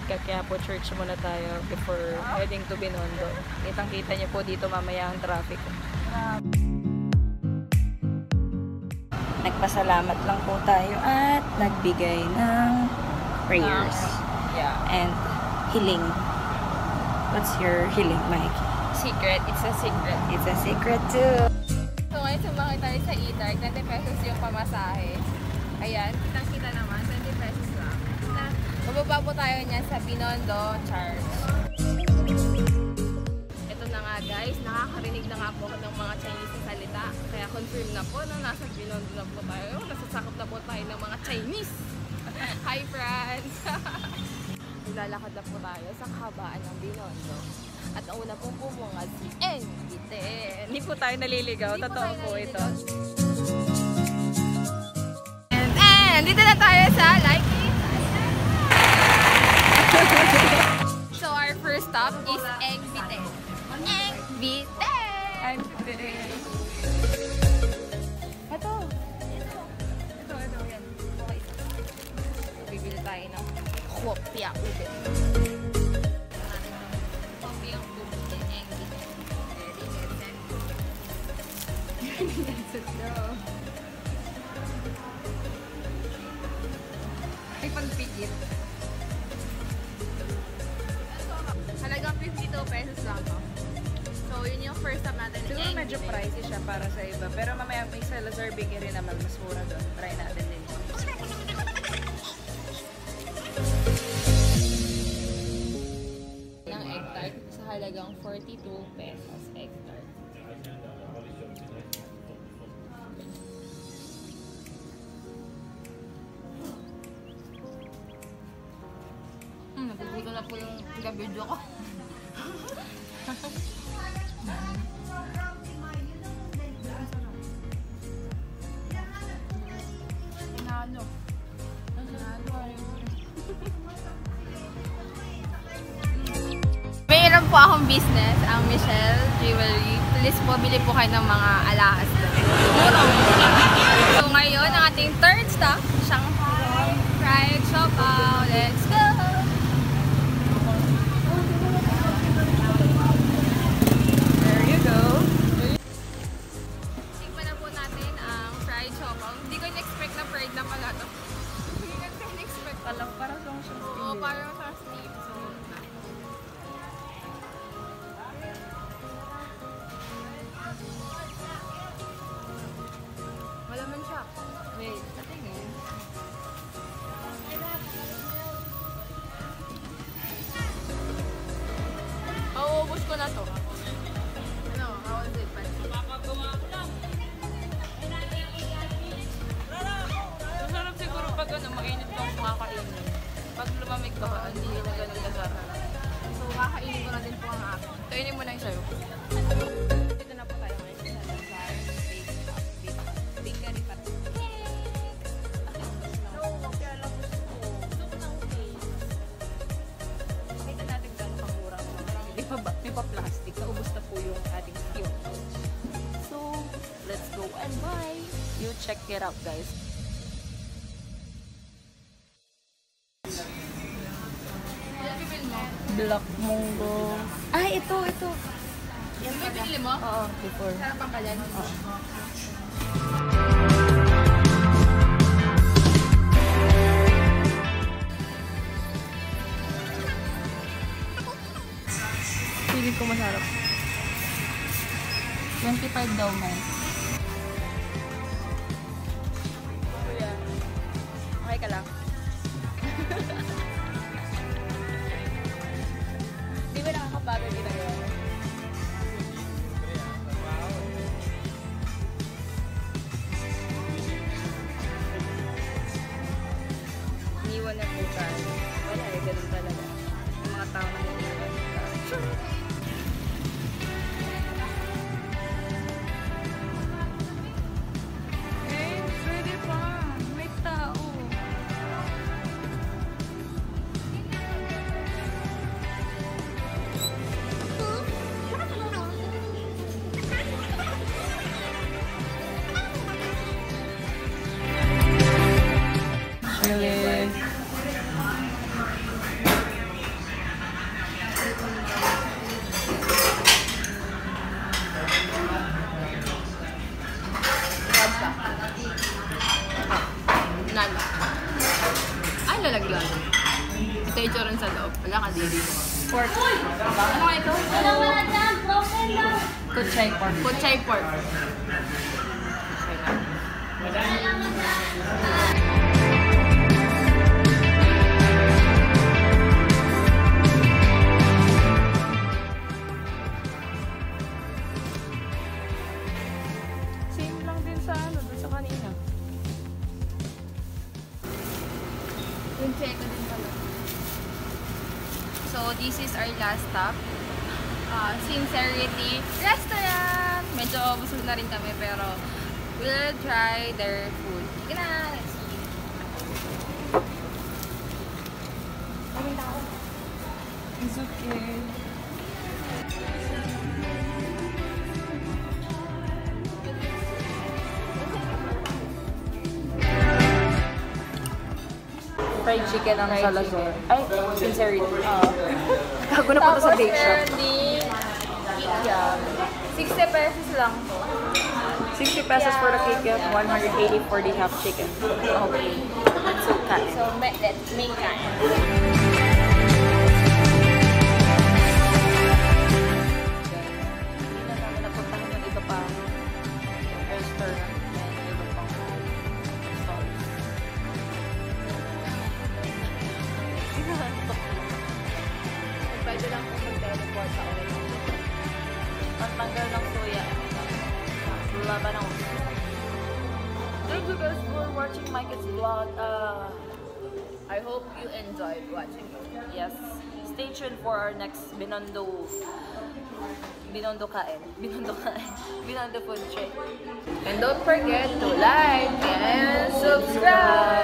Quiapo Church muna tayo before heading to Binondo. Kitang-kita niyo po dito mamaya ang traffic. Nagpasalamat lang po tayo at nagbigay ng prayers. Yeah. And hiling. What's your hiling, Mike? Secret. It's a secret. It's a secret too. So ngayon sumakay tayo sa Eggtart. 20 pesos yung pamasahe. Ayan. Kitang-kita naman. 20 pesos lang. Bababa po tayo niyan sa Binondo Church. Ito na nga guys. Nakakarinig na nga po ng mga Chinese na salita. Kaya confirm na po na nasa Binondo na po tayo. Nasasakop na po tayo ng mga Chinese. Hi friends! Lalakad na po tayo sa kahabaan ng Binondo. At ang una pong pumunga si Eggtart. Hindi po tayo naliligaw. Totoo po ito. And dito na tayo sa Likey. So our first stop is Eggtart. Eggtart! Ito. Yan. Okay. Bibili tayo ng Hopia Ube. Hopia Ube. Eggtart. Ay, pagpikit. Halagang 52 pesos lang to. So, yun yung first stop natin. Siguro medyo pricey siya para sa iba. Pero mamaya may Salazar Bakery naman. Mas mura doon. Try natin din. Ng Eggtart sa halagang 42 pesos. Eggtart. Nagugulo na po yung video ko. Pinalo. Mayroon po akong business, ang Michelle Jewelry. Please po, bili po kayo ng mga alahas. So ngayon, ang ating third stop, Shanghai fried Siopao. Let's go! There you go. Tikman na po natin ang fried Siopao. Hindi ko in-expect na fried na pala to. Hindi ko in-expect. Parang siyang steam. Oo, parang sa steam. So, malaman siya. Wait, patingin. Mauubos ko na to. Ano? How is it? Masarap siguro pag mainit kang makakainin. Pag lumamig ka, hindi na ganun kasarap. So, kakainin ko na din po ang akin. Kainin mo na yung sayo. Dito na po tayo ngayon sa Salazar Bakery Pastries. Pakita natin gano'ng kamura. May pa-plastic. Naubos na po yung ating Siopao. So, let's go and buy. You check it out, guys. Black Mongo. Ay, ito. Yan ba binili mo? Oo, before. Sarap ang kalan? Oo. Feeling ko masarap. 25 daw man. Kuya, okay ka lang? Di ba nakakapagod ginagawa mo? Iniwan na po tayo. Wala eh, ganun talaga. Yung mga tao na iniwan tayo. Ito yung itsura sa loob. Wala ka dili. Pork. Ano nga ito? Kuchay pork. Kuchay pork. Same lang din sa ano, dun sa kanina. Yung check ko din pala. So, this is our last stop. Sincerity Restaurant! Medyo busog na rin kami pero we'll try their food. Sige na! Let's see. It's okay. Fried chicken ang Salazar. Ay, sincerity. Gago na punta sa bake shop. Tapos meron din kikiam. 60 pesos lang po. 60 pesos for the kikiam, 180 for the half chicken. Okay. So, kain. So, let's make kain. Hindi na namin napuntahan ng iba pa restaurant and iba pang stalls. Pwede lang po mag-teleport sa ulit. Pantanggal ng soya. Laban ako. Thank you guys for watching Mike's vlog. I hope you enjoyed watching it. Yes. Stay tuned for our next Binondo Food Trip. And don't forget to like and subscribe!